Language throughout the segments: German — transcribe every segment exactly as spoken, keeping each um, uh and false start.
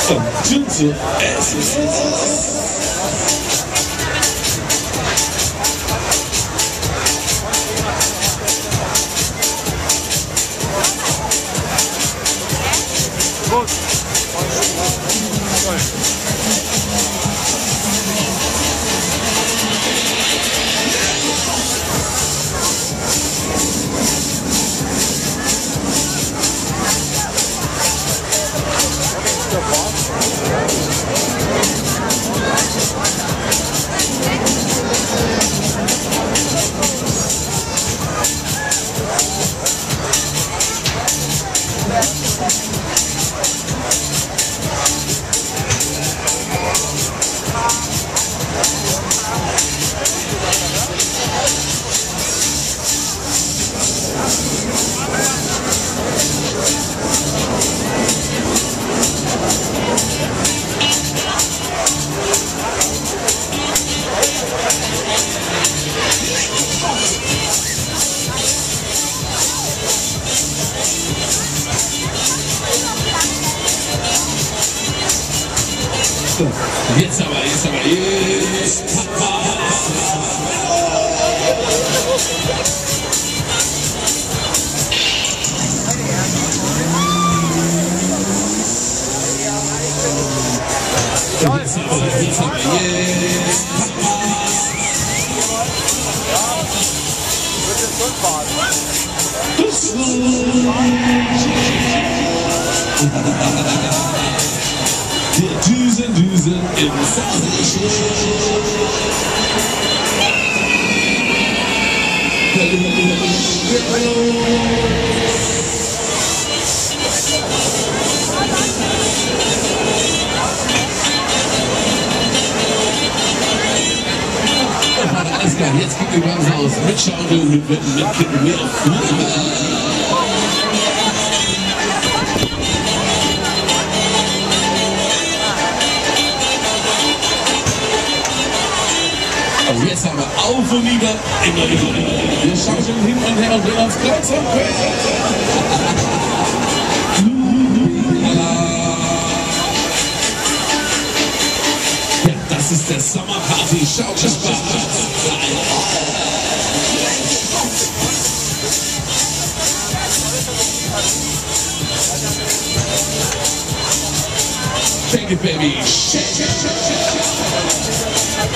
Dünse, es ist Gut. Jetzt aber, jetzt aber, jetzt Papa. Jetzt aber, jetzt aber, jetzt Papa. Wird jetzt schon fahren. Der Düsen, Düsen im Phasenschritt. Alles klar, jetzt geht wir ganz aus. Mit Schaukeln, mit Wetten, mit Kippen, mit Also jetzt haben wir auf und nieder in der Mitte. Wir schaukeln hin und her und drehen uns kreuz und quer. Ja, das ist der Sommerparty Schaukelsport. Shake it, baby. Shake, shake, shake, shake.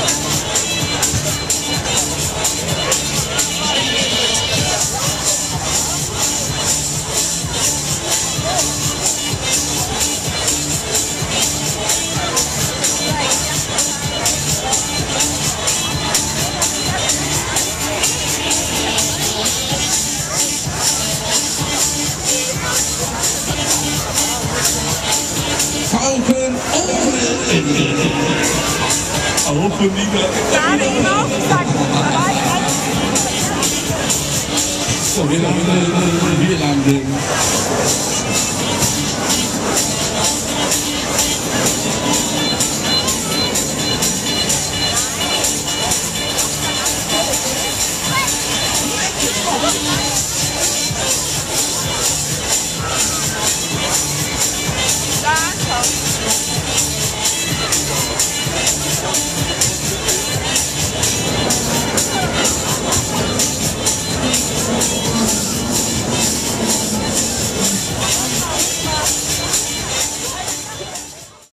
Schaukeln auf und nieder. So, wir landen, wir landen.